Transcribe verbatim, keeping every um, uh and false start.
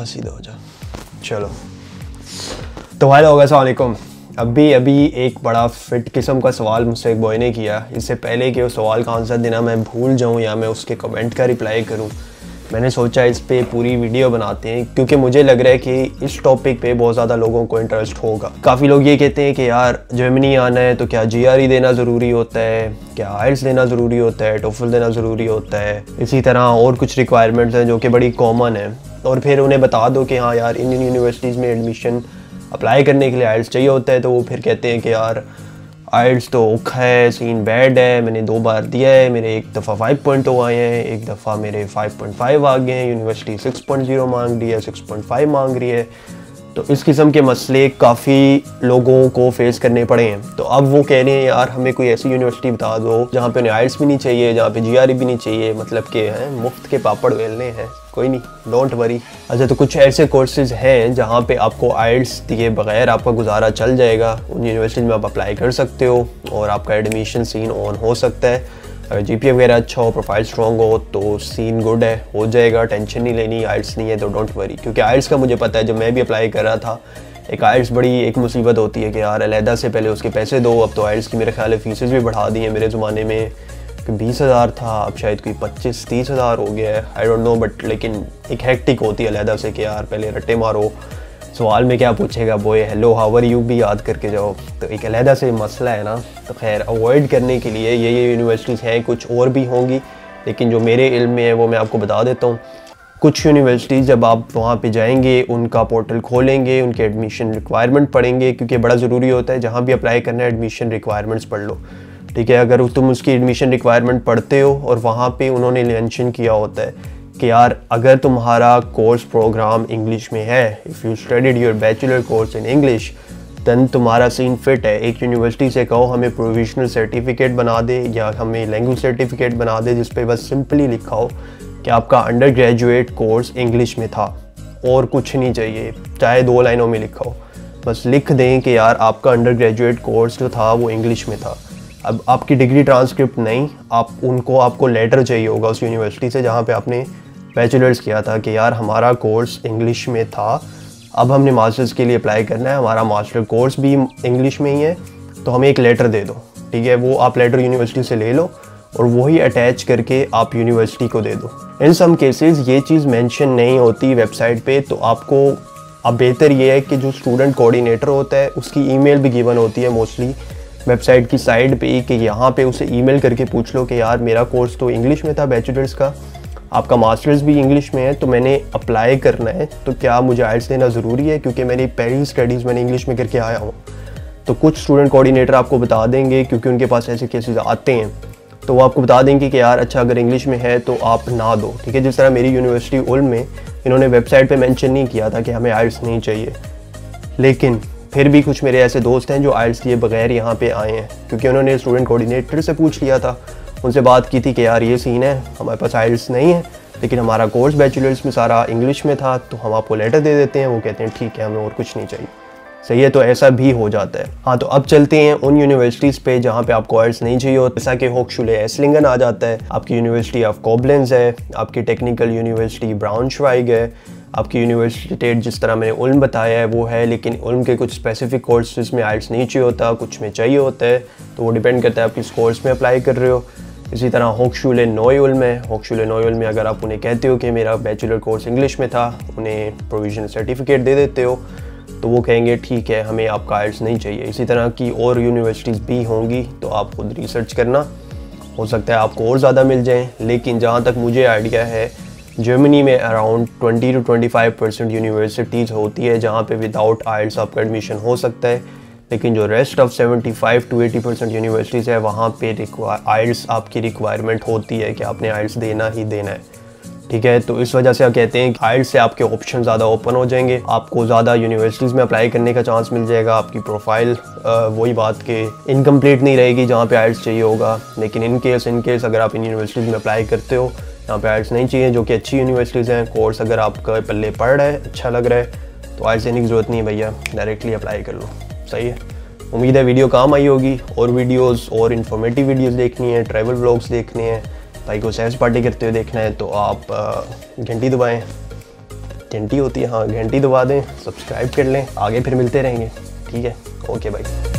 सीधा हो जा। चलो तो हेलो अस्सलाम वालेकुम। अभी अभी एक बड़ा फिट किस्म का सवाल मुझसे एक बॉय ने किया। इससे पहले कि उस सवाल का आंसर देना मैं भूल जाऊं या मैं उसके कमेंट का रिप्लाई करूं, मैंने सोचा इस पे पूरी वीडियो बनाते हैं, क्योंकि मुझे लग रहा है कि इस टॉपिक पे बहुत ज़्यादा लोगों को इंटरेस्ट होगा। काफ़ी लोग ये कहते हैं कि यार जर्मनी आना है तो क्या जी आर ई देना ज़रूरी होता है, क्या आइल्स देना ज़रूरी होता है, टोफल देना ज़रूरी होता है। इसी तरह और कुछ रिक्वायरमेंट्स हैं जो कि बड़ी कॉमन है, और फिर उन्हें बता दो कि हाँ यार इन यूनिवर्सिटीज़ में एडमिशन अप्लाई करने के लिए आइल्स चाहिए होता है, तो वो फिर कहते हैं कि यार आइल्स तो औखा है, सीन बैड है, मैंने दो बार दिया है, मेरे एक दफ़ा फाइव पॉइंट ओ आए हैं, एक दफ़ा मेरे फाइव पॉइंट फाइव आ गए हैं, यूनिवर्सिटी सिक्स पॉइंट ज़ीरो मांग रही है, सिक्स पॉइंट फाइव मांग रही है। तो इस किस्म के मसले काफ़ी लोगों को फेस करने पड़े हैं। तो अब वो कह रहे हैं यार हमें कोई ऐसी यूनिवर्सिटी बता दो जहाँ पे उन्हें आइल्स भी नहीं चाहिए, जहाँ पे जी आर ई भी नहीं चाहिए, मतलब कि हैं मुफ्त के पापड़ बेलने हैं। कोई नहीं, डोंट वरी। अच्छा, तो कुछ ऐसे कोर्सेज हैं जहाँ पे आपको आइल्स दिए बगैर आपका गुजारा चल जाएगा। उन यूनिवर्सिटी में आप अप्लाई कर सकते हो और आपका एडमिशन सीन ऑन हो सकता है। अगर जी पी ए वगैरह अच्छा हो, प्रोफाइल स्ट्रॉन्ग हो तो सीन गुड है, हो जाएगा, टेंशन नहीं लेनी। आइल्स नहीं है तो डोंट वरी, क्योंकि आइल्स का मुझे पता है, जब मैं भी अप्लाई कर रहा था, एक आइल्स बड़ी एक मुसीबत होती है कि यार अलहदा से पहले उसके पैसे दो। अब तो आइल्स की मेरे ख्याल है फीसेस भी बढ़ा दी हैं। मेरे ज़माने में बीस हज़ार था, अब शायद कोई पच्चीस तीस हज़ार हो गया है, आई डोंट नो, बट लेकिन एक हैक्टिक होती है अलहदा से कि यार पहले रट्टे मारो, सवाल में क्या पूछेगा boy, hello how are you भी याद करके जाओ। तो एक अलहदा से मसला है ना। तो खैर अवॉइड करने के लिए ये ये यूनिवर्सिटीज़ हैं, कुछ और भी होंगी, लेकिन जो मेरे इल्म में है वो मैं आपको बता देता हूँ। कुछ यूनिवर्सिटीज़ जब आप वहाँ पे जाएंगे, उनका पोर्टल खोलेंगे, उनके एडमिशन रिक्वायरमेंट पढ़ेंगे, क्योंकि बड़ा ज़रूरी होता है जहाँ भी अप्लाई करना है एडमिशन रिक्वायरमेंट्स पढ़ लो, ठीक है। अगर तुम उसकी एडमिशन रिक्वायरमेंट पढ़ते हो और वहाँ पे उन्होंने मेंशन किया होता है कि यार अगर तुम्हारा कोर्स प्रोग्राम इंग्लिश में है, if you studied your bachelor course in English, then तुम्हारा सीन फिट है। एक यूनिवर्सिटी से कहो हमें प्रोविजनल सर्टिफिकेट बना दे या हमें लैंग्वेज सर्टिफिकेट बना दे, जिस पे बस सिंपली लिखा हो कि आपका अंडर ग्रेजुएट कोर्स इंग्लिश में था, और कुछ नहीं चाहिए, चाहे दो लाइनों में लिखा हो, बस लिख दें कि यार आपका अंडर ग्रेजुएट कोर्स जो था वो इंग्लिश में था। अब आपकी डिग्री ट्रांसक्रिप्ट नहीं, आप उनको आपको लेटर चाहिए होगा उस यूनिवर्सिटी से जहाँ पे आपने बैचलर्स किया था कि यार हमारा कोर्स इंग्लिश में था, अब हमने मास्टर्स के लिए अप्लाई करना है, हमारा मास्टर कोर्स भी इंग्लिश में ही है, तो हमें एक लेटर दे दो, ठीक है। वो आप लेटर यूनिवर्सिटी से ले लो और वही अटैच करके आप यूनिवर्सिटी को दे दो। इन सम केसेस ये चीज़ मेंशन नहीं होती वेबसाइट पे, तो आपको अब बेहतर ये है कि जो स्टूडेंट कोऑर्डिनेटर होता है उसकी ईमेल भी गिवन होती है मोस्टली वेबसाइट की साइड पे, कि यहाँ पे उसे ईमेल करके पूछ लो कि यार मेरा कोर्स तो इंग्लिश में था बैचलर्स का, आपका मास्टर्स भी इंग्लिश में है, तो मैंने अप्लाई करना है, तो क्या मुझे आइल्स देना ज़रूरी है, क्योंकि मेरी पहली स्टडीज़ मैंने इंग्लिश में करके आया हूँ। तो कुछ स्टूडेंट कोऑर्डिनेटर आपको बता देंगे, क्योंकि उनके पास ऐसे केसेस आते हैं, तो वो आपको बता देंगे कि यार अच्छा अगर इंग्लिश में है तो आप ना दो, ठीक है। जिस तरह मेरी यूनिवर्सिटी उल में इन्होंने वेबसाइट पर मैंशन नहीं किया था कि हमें आइल्स नहीं चाहिए, लेकिन फिर भी कुछ मेरे ऐसे दोस्त हैं जो आइल्स दिए बगैर यहाँ पे आए हैं, क्योंकि उन्होंने स्टूडेंट कोऑर्डिनेटर से पूछ लिया था, उनसे बात की थी कि यार ये सीन है, हमारे पास आइल्स नहीं है, लेकिन हमारा कोर्स बैचलर्स में सारा इंग्लिश में था, तो हम आपको लेटर दे देते हैं। वो कहते हैं ठीक है, हमें और कुछ नहीं चाहिए। सही है, तो ऐसा भी हो जाता है। हाँ, तो अब चलते हैं उन यूनिवर्सिटीज़ पे जहाँ पे आपको आइल्स नहीं चाहिए हो, जैसा कि होक्सचुले एस्लिंगन आ जाता है, आपकी यूनिवर्सिटी ऑफ कोबलेंस है, आपकी टेक्निकल यूनिवर्सिटी ब्राउनश्वाइग है, आपकी यूनिवर्सिटी जिस तरह मैंने उल्म बताया है वो है, लेकिन उल्म के कुछ स्पेसिफिक कोर्सेज में आइल्स नहीं चाहिए होता, कुछ में चाहिए होता है, तो वो डिपेंड करता है आप किस कोर्स में अप्लाई कर रहे हो। इसी तरह होक्सचुले नोई उल्म है, होक्सचुले नोई उल्म में अगर आप उन्हें कहते हो कि मेरा बैचलर कोर्स इंग्लिश में था, उन्हें प्रोविजनल सर्टिफिकेट दे देते हो, तो वो कहेंगे ठीक है हमें आपका आइल्स नहीं चाहिए। इसी तरह की और यूनिवर्सिटीज़ भी होंगी, तो आप खुद रिसर्च करना, हो सकता है आपको और ज़्यादा मिल जाएँ। लेकिन जहाँ तक मुझे आइडिया है, जर्मनी में around twenty to twenty five percent universities होती है जहाँ पे विदाउट आइल्स आपका एडमिशन हो सकता है, लेकिन जो rest of seventy five to eighty percent universities है वहाँ पे आइल्स आपकी रिक्वायरमेंट होती है कि आपने आइल्स देना ही देना है, ठीक है। तो इस वजह से आप कहते हैं कि आइल्स से आपके ऑप्शन ज़्यादा ओपन हो जाएंगे, आपको ज़्यादा यूनिवर्सिटीज़ में अप्लाई करने का चांस मिल जाएगा, आपकी प्रोफाइल वही बात के इनकम्प्लीट नहीं रहेगी जहाँ पे आइल्स चाहिए होगा। लेकिन इन केस इन केस अगर आप इन यूनिवर्सिटीज़ में अप्लाई करते हो यहाँ पे आइल्स नहीं चाहिए, जो कि अच्छी यूनिवर्सिटीज़ हैं, कोर्स अगर आपका पल्ले पड़ रहा है, अच्छा लग रहा है, तो आइल्स देने की ज़रूरत नहीं है भैया, डायरेक्टली अप्लाई कर लो। सही है, उम्मीद है वीडियो काम आई होगी। और वीडियोस और इन्फॉर्मेटिव वीडियोस देखनी है, ट्रैवल व्लॉग्स देखने हैं, भाई को सैर पार्टी करते हुए देखना है, तो आप घंटी दबाएं, घंटी होती है, हाँ घंटी दबा दें, सब्सक्राइब कर लें, आगे फिर मिलते रहेंगे। ठीक है, ओके भाई।